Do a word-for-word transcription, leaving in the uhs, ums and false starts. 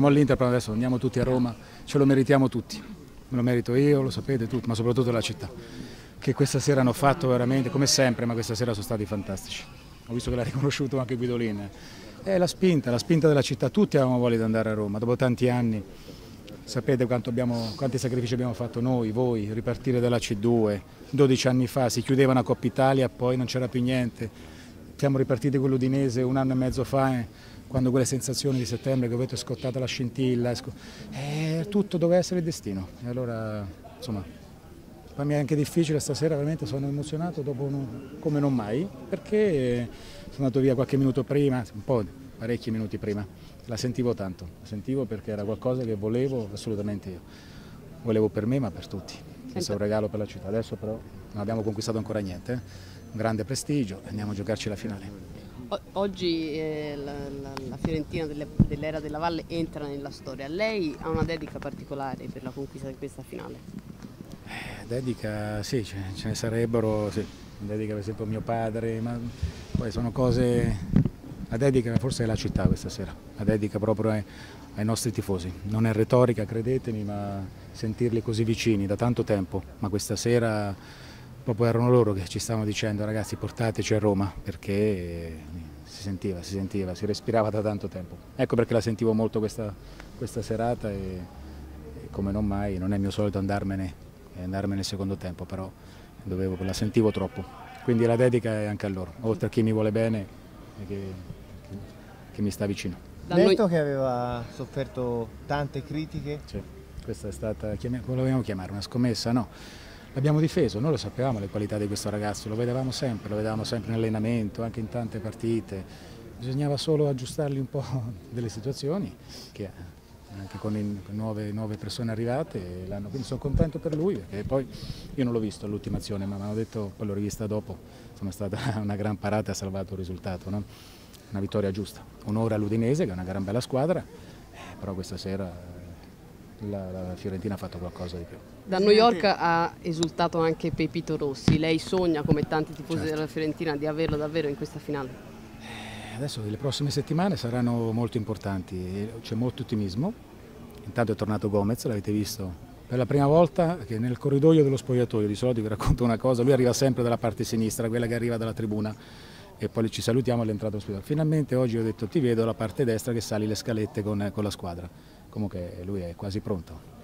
All'Inter, però adesso andiamo tutti a Roma, ce lo meritiamo tutti, me lo merito io, lo sapete tutti, ma soprattutto la città, che questa sera hanno fatto veramente, come sempre, ma questa sera sono stati fantastici. Ho visto che l'ha riconosciuto anche Guidolin. È la spinta, la spinta della città, tutti avevamo voglia di andare a Roma, dopo tanti anni, sapete quanto abbiamo, quanti sacrifici abbiamo fatto noi, voi, ripartire dalla C due, dodici anni fa, si chiudeva una Coppa Italia, poi non c'era più niente, siamo ripartiti con l'Udinese un anno e mezzo fa, eh, quando quelle sensazioni di settembre che avete scottato la scintilla, eh, tutto doveva essere il destino, e allora insomma, per me è anche difficile stasera, veramente sono emozionato dopo un, come non mai, perché sono andato via qualche minuto prima, un po', parecchi minuti prima, la sentivo tanto, la sentivo perché era qualcosa che volevo assolutamente io, volevo per me ma per tutti, questo è un regalo per la città, adesso però non abbiamo conquistato ancora niente, eh? Un grande prestigio, andiamo a giocarci la finale. Oggi eh, la, la, la Fiorentina dell'era della Valle entra nella storia, lei ha una dedica particolare per la conquista di questa finale? Eh, dedica, sì, ce, ce ne sarebbero, sì, dedica per esempio a mio padre, ma poi sono cose, la dedica forse è la città questa sera, la dedica proprio ai, ai nostri tifosi, non è retorica credetemi, ma sentirli così vicini da tanto tempo, ma questa sera proprio erano loro che ci stavano dicendo ragazzi portateci a Roma, perché si sentiva, si sentiva, si respirava da tanto tempo. Ecco perché la sentivo molto questa, questa serata e, e come non mai, non è mio solito andarmene, andarmene nel secondo tempo, però dovevo, la sentivo troppo. Quindi la dedica è anche a loro, oltre a chi mi vuole bene e che, che, che mi sta vicino. Detto che aveva sofferto tante critiche. Sì, questa è stata, come lo vogliamo chiamare, una scommessa? No. L'abbiamo difeso, noi lo sapevamo le qualità di questo ragazzo, lo vedevamo sempre, lo vedevamo sempre in allenamento, anche in tante partite, bisognava solo aggiustargli un po' delle situazioni, che anche con, in, con nuove, nuove persone arrivate, quindi sono contento per lui, perché poi io non l'ho visto all'ultima azione, ma mi hanno detto, poi l'ho rivista dopo, insomma è stata una gran parata e ha salvato il risultato, no? Una vittoria giusta, onore all'Udinese che è una gran bella squadra, eh, però questa sera La, la Fiorentina ha fatto qualcosa di più. Da New York ha esultato anche Pepito Rossi, lei sogna come tanti tifosi certo. della Fiorentina di averlo davvero in questa finale? Adesso le prossime settimane saranno molto importanti, c'è molto ottimismo, intanto è tornato Gomez, l'avete visto per la prima volta che nel corridoio dello spogliatoio, di solito vi racconto una cosa, lui arriva sempre dalla parte sinistra, quella che arriva dalla tribuna e poi ci salutiamo all'entrata dello spogliatoio. Finalmente oggi ho detto ti vedo alla parte destra che sali le scalette con, con la squadra. Comunque lui è quasi pronto.